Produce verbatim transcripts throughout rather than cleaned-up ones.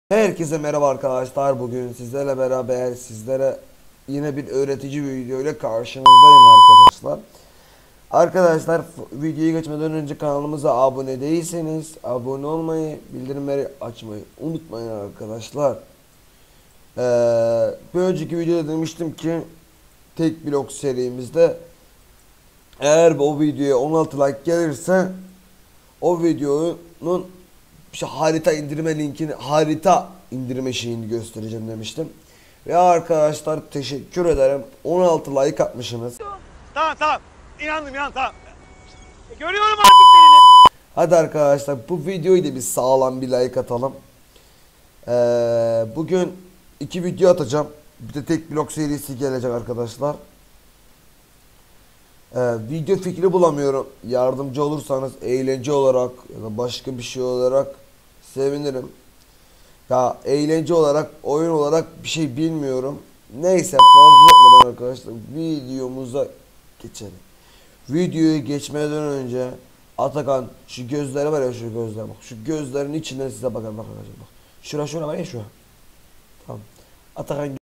Herkese merhaba arkadaşlar. Bugün sizlerle beraber sizlere yine bir öğretici bir video ile karşınızdayım arkadaşlar. Arkadaşlar videoyu geçmeden önce kanalımıza abone değilseniz abone olmayı, bildirimleri açmayı unutmayın arkadaşlar. Ee, bir önceki videoda demiştim ki tek blok serimizde eğer o videoya on altı like gelirse o videonun işte harita indirme linkini, harita indirme şeyini göstereceğim demiştim. Ve arkadaşlar teşekkür ederim. on altı like atmışsınız. Tamam tamam. İnandım inandım tamam. E, görüyorum hareketlerini. Hadi arkadaşlar bu videoyu da bir sağlam bir like atalım. Ee, bugün iki video atacağım. Bir de tek blok serisi gelecek arkadaşlar. Ee, video fikri bulamıyorum. Yardımcı olursanız eğlence olarak ya da başka bir şey olarak sevinirim. Ya eğlence olarak, oyun olarak bir şey bilmiyorum. Neyse fazla uzatmadan arkadaşlar videomuza geçelim. Videoyu geçmeden önce Atakan şu gözleri var ya, şu gözler bak. Şu gözlerin içinden size bakın, bakın bak. Şura şura var ya, şu. Tamam. Atakan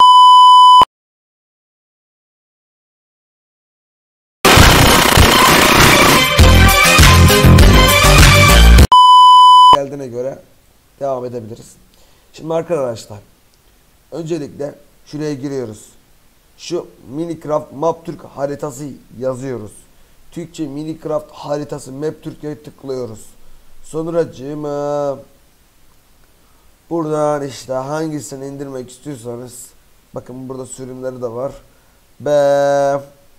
geldiğine göre devam edebiliriz. Şimdi arkadaşlar öncelikle şuraya giriyoruz. Şu Minecraft Map Türk haritası yazıyoruz. Türkçe Minecraft haritası Map Türkiye'ye tıklıyoruz. Sonracığıma buradan işte hangisini indirmek istiyorsanız bakın burada sürümleri de var. B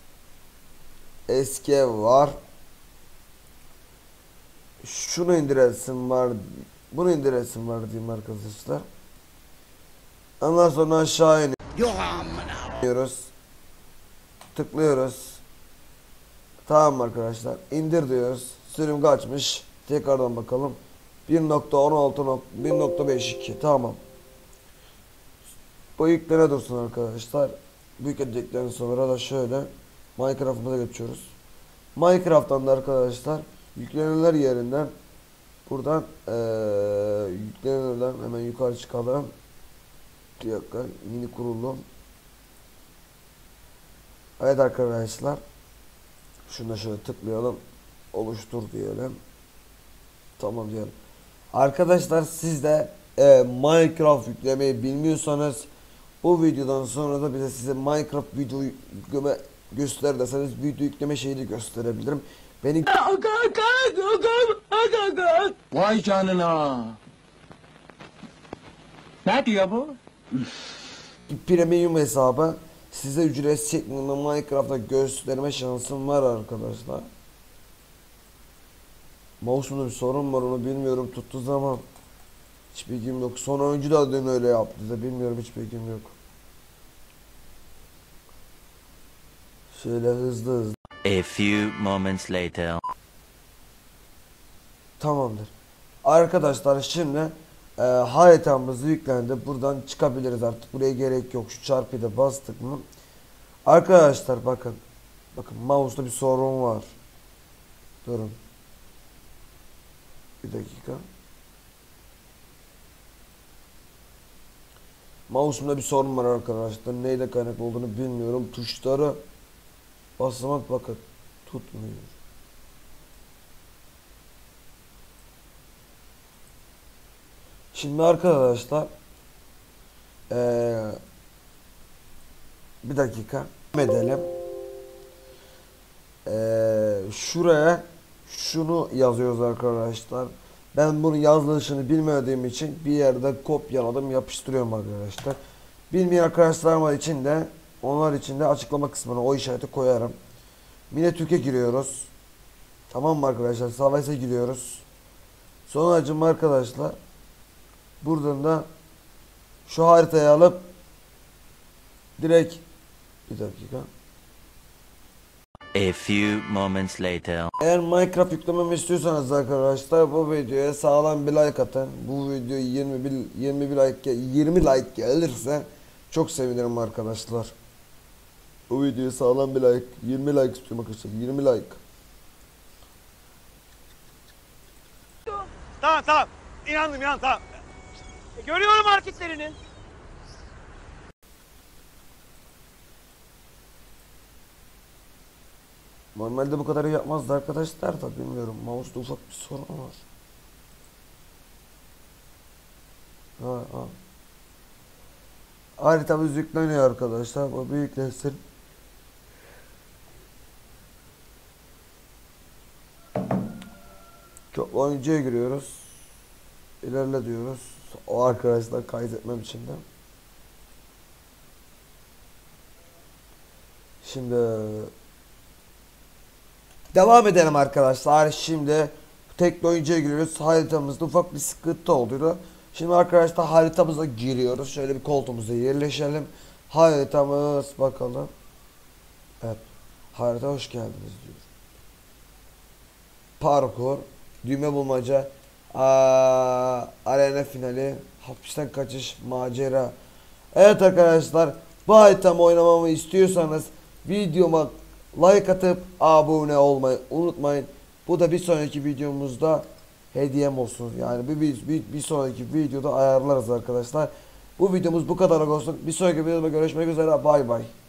eski var. Şunu indiresim var. Bunu indiresim var diyeyim arkadaşlar. Ondan sonra aşağı iniyoruz. Tıklıyoruz. Tamam arkadaşlar. İndir diyoruz. Sürüm kaçmış. Tekrardan bakalım. bir nokta on altı bir nokta beş iki. Tamam. Bu yüklene dursun arkadaşlar. Bu yükledikten sonra da şöyle Minecraft'ımıza geçiyoruz. Minecraft'tan da arkadaşlar yüklenenler yerinden buradan ee, yüklenenlerden hemen yukarı çıkalım. Bir dakika, yeni kurulum. Evet arkadaşlar. Şunu da şöyle tıklayalım. Oluştur diyelim. Tamam diyelim. Arkadaşlar siz de e, Minecraft yüklemeyi bilmiyorsanız bu videodan sonra da bize size Minecraft video yükleme göster deseniz video yükleme şeyini gösterebilirim. Beni Vay canına. Ne diyor bu? premium hesabı size ücretsiz şeklinde Minecraft'ta gösterme şansım var arkadaşlar. Mouse'umda bir sorun var, onu bilmiyorum, tuttuğu zaman hiç bilgim yok. Son oyuncu da dün öyle yaptı da bilmiyorum, hiç bilgim yok. Şöyle hızlı hızlı. A few moments later. Tamamdır. Arkadaşlar şimdi e, haritamız yüklendi. Buradan çıkabiliriz artık. Buraya gerek yok. Şu çarpıyı da bastık mı? Arkadaşlar bakın. Bakın mouse'da bir sorun var. Durun. Bir dakika. Mouse'umda bir sorun var arkadaşlar. Neyle kaynaklı olduğunu bilmiyorum. Tuşları basamak bakın tutmuyor. Şimdi arkadaşlar ee, bir dakika edelim. Ee, şuraya şunu yazıyoruz arkadaşlar. Ben bunu yazılışını bilmediğim için bir yerde kopyaladım, yapıştırıyorum arkadaşlar. Bilmeyen arkadaşlarım için de onlar için de açıklama kısmına o işareti koyarım. Mine Türkiye giriyoruz. Tamam mı arkadaşlar? Savaş'a giriyoruz. Sonracığım arkadaşlar buradan da şu haritayı alıp direkt bir dakika. A few moments later. Eğer Minecraft yüklememi istiyorsanız arkadaşlar bu videoya sağlam bir like atın. Bu video yirmi bir yirmi bir like yirmi like gelirse çok sevinirim arkadaşlar. Bu videoya sağlam bir like, yirmi like istiyorum arkadaşlar. yirmi like. Tamam tamam. İnandım inandım tamam. E, görüyorum hareketlerini. Normalde bu kadar yapmazdı arkadaşlar da bilmiyorum. Mouse'da ufak bir sorun var. Ha, ha. Haritamız yükleniyor arkadaşlar. Bu büyükleşsin. Çok oyuncuya giriyoruz. İlerle diyoruz. O arkadaşlar kaydetmem için de. Şimdi devam edelim arkadaşlar. Şimdi tekli oyuncuya giriyoruz. Haritamızda ufak bir sıkıntı oldu. Şimdi arkadaşlar haritamıza giriyoruz. Şöyle bir koltuğumuza yerleşelim. Haritamız bakalım. Evet. Harita hoş geldiniz diyor. Parkur, düğme bulmaca, aa, arena finali, hapisten kaçış, macera. Evet arkadaşlar, bu haritamı oynamamı istiyorsanız videoma like atıp abone olmayı unutmayın. Bu da bir sonraki videomuzda hediyem olsun. Yani bir, bir, bir, bir sonraki videoda ayarlarız arkadaşlar. Bu videomuz bu kadar olsun. Bir sonraki videoda görüşmek üzere. Bay bay.